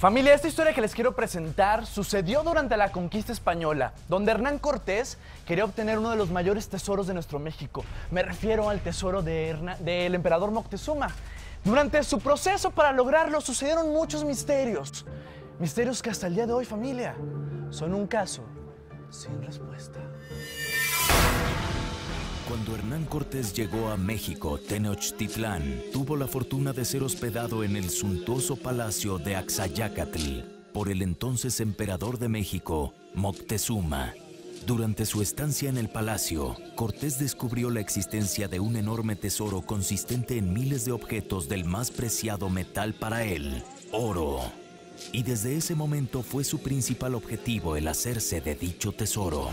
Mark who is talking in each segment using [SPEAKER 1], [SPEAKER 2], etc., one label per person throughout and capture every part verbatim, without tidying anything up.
[SPEAKER 1] Familia, esta historia que les quiero presentar sucedió durante la conquista española, donde Hernán Cortés quería obtener uno de los mayores tesoros de nuestro México. Me refiero al tesoro de Hernán, del emperador Moctezuma. Durante su proceso para lograrlo sucedieron muchos misterios. Misterios que hasta el día de hoy, familia, son un caso sin respuesta.
[SPEAKER 2] Cuando Hernán Cortés llegó a México, Tenochtitlán tuvo la fortuna de ser hospedado en el suntuoso palacio de Axayácatl por el entonces emperador de México, Moctezuma. Durante su estancia en el palacio, Cortés descubrió la existencia de un enorme tesoro consistente en miles de objetos del más preciado metal para él, oro. Y desde ese momento fue su principal objetivo el hacerse de dicho tesoro.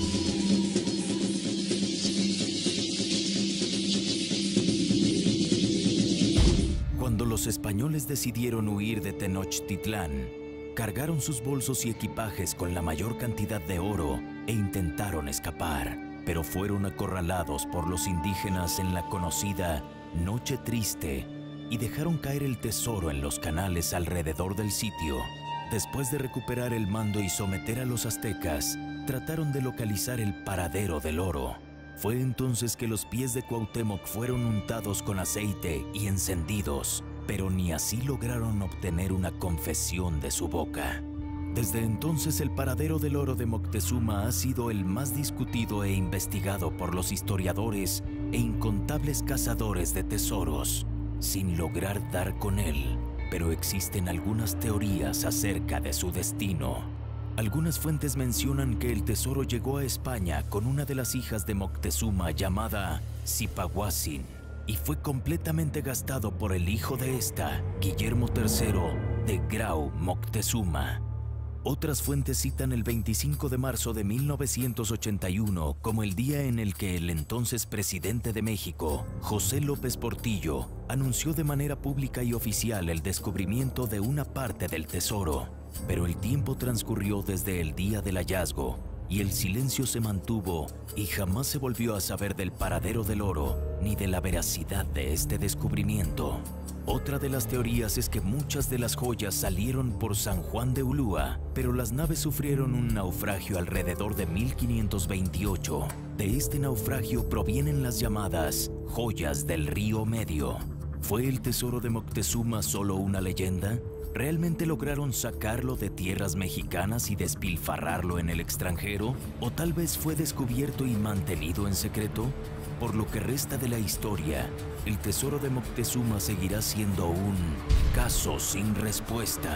[SPEAKER 2] Cuando los españoles decidieron huir de Tenochtitlán, cargaron sus bolsos y equipajes con la mayor cantidad de oro e intentaron escapar, pero fueron acorralados por los indígenas en la conocida Noche Triste y dejaron caer el tesoro en los canales alrededor del sitio. Después de recuperar el mando y someter a los aztecas, trataron de localizar el paradero del oro. Fue entonces que los pies de Cuauhtémoc fueron untados con aceite y encendidos, pero ni así lograron obtener una confesión de su boca. Desde entonces el paradero del oro de Moctezuma ha sido el más discutido e investigado por los historiadores e incontables cazadores de tesoros, sin lograr dar con él, pero existen algunas teorías acerca de su destino. Algunas fuentes mencionan que el tesoro llegó a España con una de las hijas de Moctezuma llamada Zipahuatzin y fue completamente gastado por el hijo de esta, Guillermo tercero de Grau Moctezuma. Otras fuentes citan el veinticinco de marzo de mil novecientos ochenta y uno como el día en el que el entonces presidente de México, José López Portillo, anunció de manera pública y oficial el descubrimiento de una parte del tesoro. Pero el tiempo transcurrió desde el día del hallazgo y el silencio se mantuvo y jamás se volvió a saber del paradero del oro ni de la veracidad de este descubrimiento. Otra de las teorías es que muchas de las joyas salieron por San Juan de Ulúa, pero las naves sufrieron un naufragio alrededor de mil quinientos veintiocho. De este naufragio provienen las llamadas joyas del Río Medio. ¿Fue el tesoro de Moctezuma solo una leyenda? ¿Realmente lograron sacarlo de tierras mexicanas y despilfarrarlo en el extranjero? ¿O tal vez fue descubierto y mantenido en secreto? Por lo que resta de la historia, el tesoro de Moctezuma seguirá siendo un caso sin respuesta.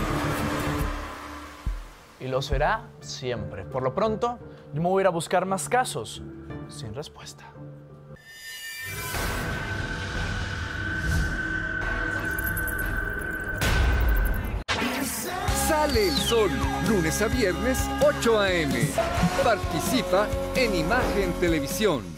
[SPEAKER 1] Y lo será siempre. Por lo pronto, yo me voy a ir a buscar más casos sin respuesta.
[SPEAKER 3] Sale el sol, lunes a viernes, ocho a eme Participa en Imagen Televisión.